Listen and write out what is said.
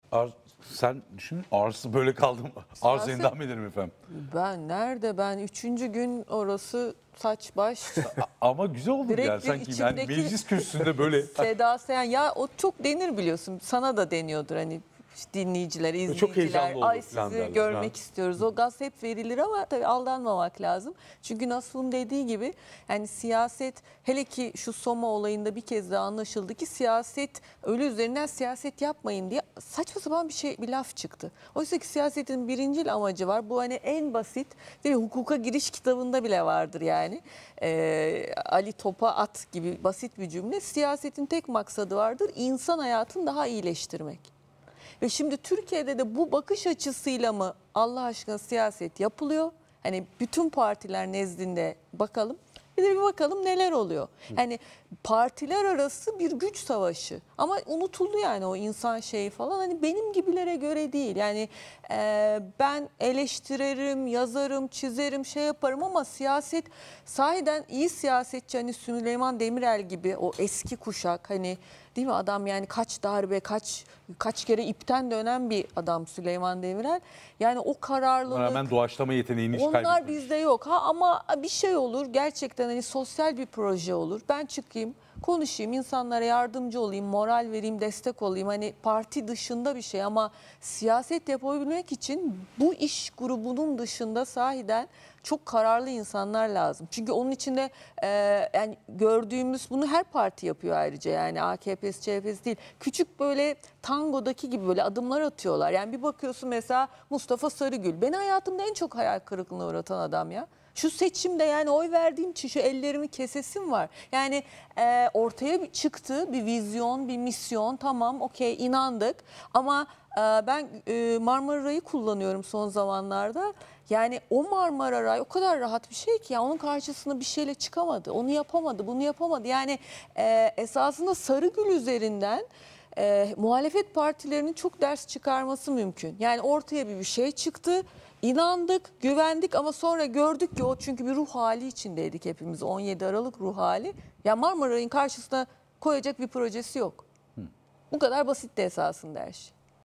Sen düşün, ağrısı böyle kaldım. Arz Siyaset- endam ederim efendim. Ben 3. gün orası saç baş Ama güzel olur direkt yani bir sanki yani içimdeki meclis kürsüsünde böyle Seda Sayan, ya o çok denir biliyorsun, sana da deniyordur hani, dinleyiciler, Çok izleyiciler, heyecanlı olur ay falan sizi derler. görmek Ha. istiyoruz. O gaz hep verilir ama tabii aldanmamak lazım. Çünkü Nasuh'un dediği gibi yani siyaset, hele ki şu Soma olayında bir kez daha anlaşıldı ki siyaset, ölü üzerinden siyaset yapmayın diye saçma sapan bir laf çıktı. Oysa ki siyasetin birincil amacı var. Bu hani en basit, değil mi? Hukuka giriş kitabında bile vardır yani. Ali topa at gibi basit bir cümle. Siyasetin tek maksadı vardır: İnsan hayatını daha iyileştirmek. Ve şimdi Türkiye'de de bu bakış açısıyla mı Allah aşkına siyaset yapılıyor? Hani bütün partiler nezdinde bakalım. Bir bakalım neler oluyor. Yani partiler arası bir güç savaşı. Ama unutuldu yani o insan şeyi falan. Hani benim gibilere göre değil. Yani ben eleştiririm, yazarım, çizerim, şey yaparım ama siyaset, sahiden iyi siyasetçi, hani Süleyman Demirel gibi o eski kuşak, hani değil mi adam, yani kaç darbe, kaç kere ipten dönen bir adam Süleyman Demirel. Yani o Buna kararlılık, rağmen doğaçlama yeteneğini hiç onlar kaybetmemiş. bizde yok. Ama bir şey olur gerçekten, hani sosyal bir proje olur. Ben çıkayım, konuşayım, insanlara yardımcı olayım, moral vereyim, destek olayım. Hani parti dışında bir şey, ama siyaset yapabilmek için bu iş grubunun dışında sahiden çok kararlı insanlar lazım. Çünkü onun içinde yani gördüğümüz, bunu her parti yapıyor ayrıca, yani AKP'si, CHP'si değil. Küçük böyle tangodaki gibi böyle adımlar atıyorlar. Yani bir bakıyorsun mesela Mustafa Sarıgül. Beni hayatımda en çok hayal kırıklığına uğratan adam ya. Şu seçimde yani oy verdiğim için şu ellerimi kesesim var. Yani ortaya bir çıktı bir vizyon, bir misyon, tamam okey, inandık. Ama ben Marmara'yı kullanıyorum son zamanlarda. Yani o Marmara Ray o kadar rahat bir şey ki, ya onun karşısında bir şeyle çıkamadı. Onu yapamadı, bunu yapamadı. Yani esasında Sarıgül üzerinden muhalefet partilerinin çok ders çıkarması mümkün. Yani ortaya bir şey çıktı. İnandık, güvendik ama sonra gördük ki o, çünkü bir ruh hali içindeydik hepimiz. 17 Aralık ruh hali. Ya Marmaray'ın karşısına koyacak bir projesi yok. Bu kadar basit de esasında her şey.